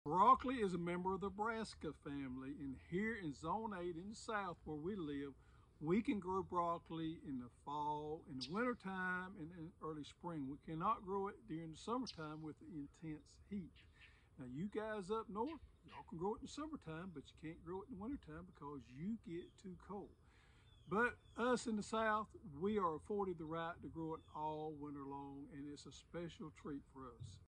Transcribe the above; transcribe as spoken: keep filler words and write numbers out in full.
Broccoli is a member of the Brassica family, and here in Zone eight in the south where we live, we can grow broccoli in the fall, in the wintertime, and in early spring. We cannot grow it during the summertime with the intense heat. Now you guys up north, y'all can grow it in the summertime, but you can't grow it in the wintertime because you get too cold. But us in the south, we are afforded the right to grow it all winter long, and it's a special treat for us.